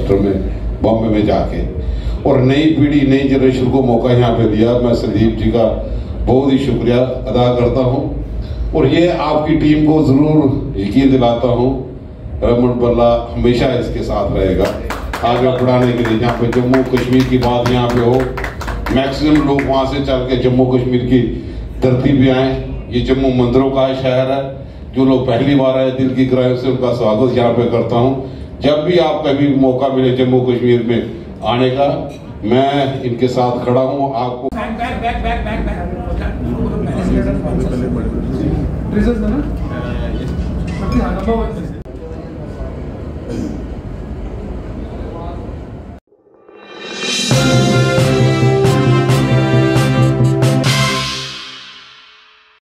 Sector में बॉम्बे में जाके, और नई पीढ़ी नई जनरेशन को मौका यहाँ पे दिया। मैं संदीप जी का बहुत ही शुक्रिया अदा करता हूँ, और ये आपकी टीम को ज़रूर यकीन दिलाता हूँ रमन बल्ला हमेशा इसके साथ रहेगा आगे बढ़ाने के लिए। जहाँ पे जम्मू कश्मीर की बात यहाँ पे हो, मैक्सिमम लोग वहाँ से चल के जम्मू कश्मीर की धरती पे आए। ये जम्मू मंदिरों का शहर है। जो लोग पहली बार आए दिल की गहराई से उनका स्वागत यहाँ पे करता हूँ। जब भी आपका भी मौका मिले जम्मू कश्मीर में आने का, मैं इनके साथ खड़ा हूँ। आपको बैक